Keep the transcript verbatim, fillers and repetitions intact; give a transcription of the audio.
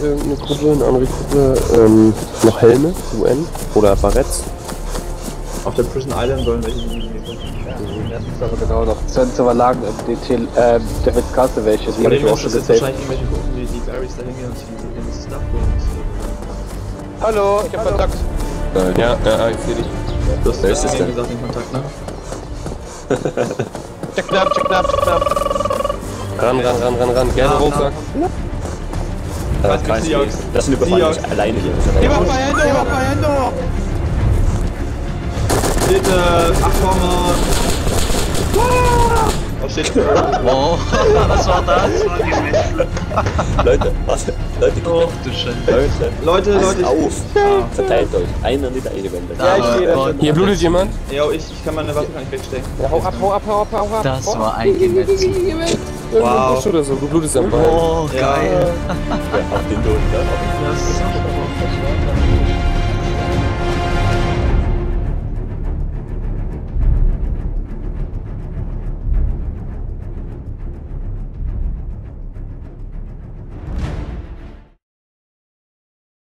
irgendeine Gruppe, eine andere Gruppe, ähm, noch Helme, U N oder Barretts? Auf der Prison Island sollen welche liegen. Ja, das ist aber genau noch. Sonst aber lagen im D T, ähm, der wird Kasse welche, die habe ich auch schon gesehen. gesehen. Wahrscheinlich irgendwelche Gruppen, die die Barrys da hingehen und die den Stuff und... Hallo, ich hab Kontakt. Ja, ja, ich seh dich. Du hast Wer ist ja das denn? gesagt, den Kontakt, ne? Check knapp, check knapp, check knapp. Ran, ran, ran, ran, ran, gerne Ja, Rucksack. Was gibt's die Jungs? Das sind überfallen nicht alleine hier. Geh mal Feiendo, geh mal Feiendo! Bitte, ach komm mal! Was steht da? Wow, was war das? Das war nicht schlecht. Leute, was? Leute, Oh, du Scheiße. Leute, Leute, passt Leute, auf! Ah. Verteilt euch, einer nicht eine Wände. Ja, ich Aber stehe da Gott, schon. Hier blutet jemand? Ja, ich, ich kann meine Waffe gar nicht wegstecken. Ja, hau ab, hau ab, hau ab, hau ab. Das Oh. war ein Gemetzel. Irgendwo Wow. im Busch oder so, du blutest am Bein. Oh, Ja. geil. Ja, auf den Ton, ja. Das ist so